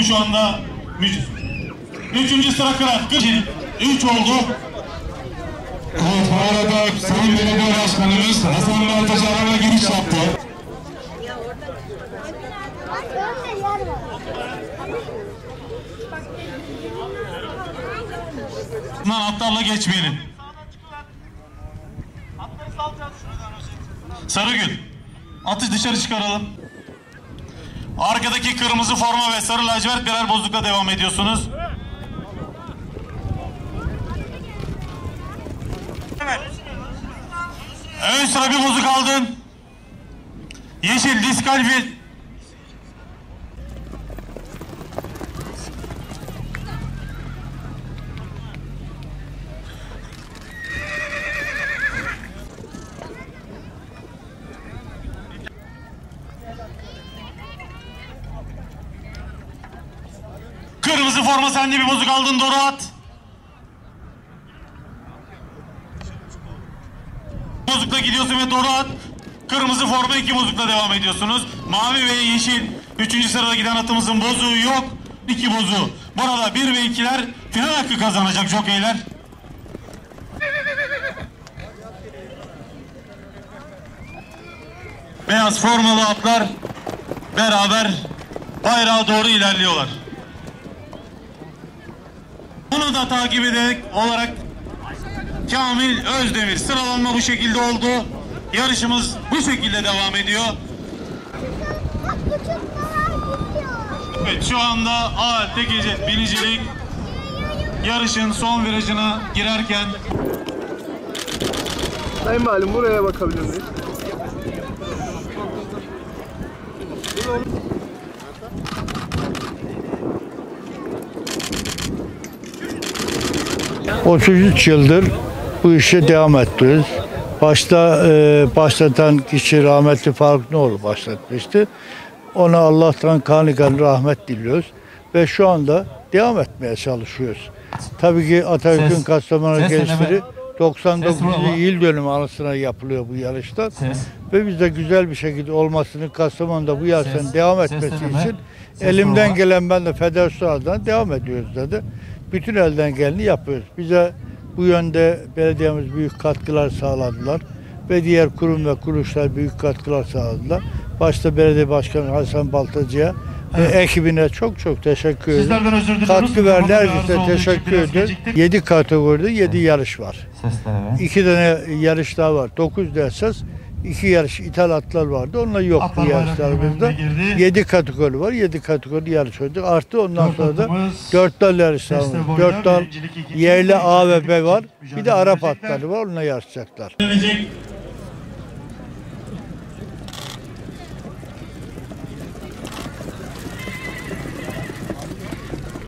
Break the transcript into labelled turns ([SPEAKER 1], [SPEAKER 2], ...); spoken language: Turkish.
[SPEAKER 1] şu anda. 3. sıra Kırat. 3 oldu.
[SPEAKER 2] Evet, bu arada Sayın Belediye Başkanımız Hasan Baltacı arama giriş yaptı.
[SPEAKER 1] Atlarla geçmeyelim. Sarıgül, atı dışarı çıkaralım. Arkadaki kırmızı forma ve sarı lacivert birer bozukla devam ediyorsunuz. Ön sıra bir bozuk aldın. Yeşil diskalifiye. Kırmızı forma sende, bir bozuk aldın, doğru at. Bozukla gidiyorsun ve doğru at. Kırmızı forma 2 bozukla devam ediyorsunuz. Mavi ve yeşil 3. sırada giden atımızın bozuğu yok. 2 bozuğu. Burada 1 ve 2'ler final hakkı kazanacak jokeyler. Beyaz formalı atlar beraber bayrağa doğru ilerliyorlar. Bunu da takip ederek olarak Kamil Özdemir. Sıralanma bu şekilde oldu. Yarışımız bu şekilde devam ediyor. Evet, şu anda ATGC binicilik yarışın son virajına girerken.
[SPEAKER 3] Sayın Valim, buraya bakabilir miyiz?
[SPEAKER 4] ...33 yıldır bu işe devam ettiriyoruz. Başlatan kişi rahmetli Faruk Noğlu başlatmıştı. Ona Allah'tan kanı rahmet diliyoruz. Ve şu anda devam etmeye çalışıyoruz. Tabii ki Atatürk'ün Kastamonu gelişleri 99. yıl dönümü anısına yapılıyor bu yarışlar. Ve biz de güzel bir şekilde olmasını, Kastamonu'da bu yarışların devam etmesi için elimden gelen, ben de federasyonlardan devam ediyoruz dedi. Bütün elden geleni yapıyoruz. Bize bu yönde belediyemiz büyük katkılar sağladılar ve diğer kurum ve kuruluşlar büyük katkılar sağladılar. Başta belediye başkanı Hasan Baltacı'ya ve ekibine çok teşekkür ederim. Katkı verdiler, herkese teşekkür ederim. 7 kategoride 7 yarış var. 2 tane yarış daha var. 9 esas. 2 yarış ithalatlar vardı. Onlar yok bu yarışlarımızda. 7 kategori var. 7 kategori yarış olacak. Artı ondan sonra da 4 dal yarışlarımız. 4 dal yerli A ve B var. Bir de Arap atları var. Onunla yarışacaklar.